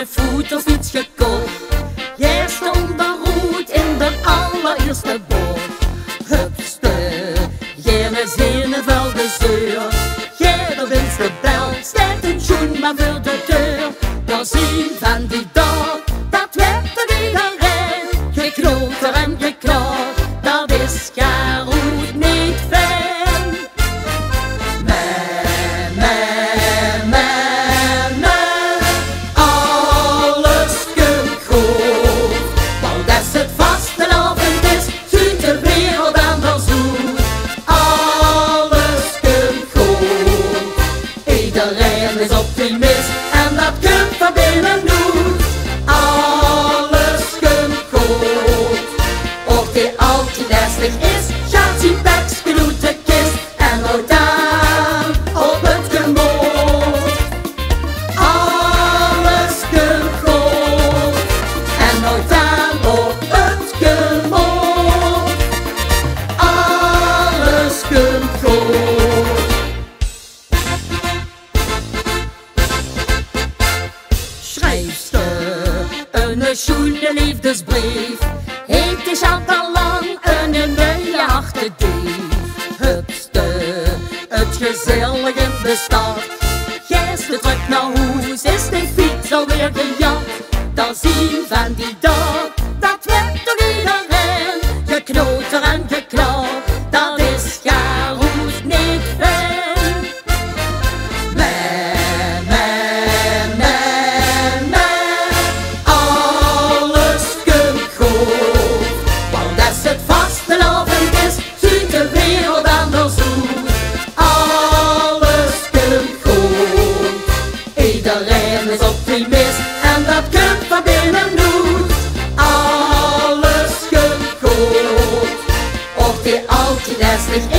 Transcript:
je voeterfiets gekocht. Jij stond daar rood in de allereerste bocht. Hupste, geen zinnenvel de zeur. Jij de winste bel, steekt een schoen maar voor de deur. Dan zien van die dag, dat werd er iedereen. Geknoter en geklaagd, dat is Garoet niet fijn. Alles komt goed, want als het vastelavond is, ziet de wereld anders uit. Alles komt goed, iedereen is optimist en dat komt van binnenuit. Alles komt goed, of die altijd lastig is, gaat zien beks genoeg de kist en nooit aan op het gemoed. Alles komt goed en nooit aan op het gemoed. Alles komt goed. Schrijfster, een schoene liefdesbrief, heeft is al lang een nieuwe achterdief. Hupste, het gezellig in de stad. Gisteren terug naar huis, is de fiets alweer gejat. Dan zien van die dag, dat werd door iedereen. Geknoter en geklaagd, dat is Garoet niet fijn. Alles komt goed, want als het vastelavond is, ziet de wereld anders uit. Alles komt goed, iedereen is optimist en dat komt van binnenuit. Alles komt goed, of die altijd lastig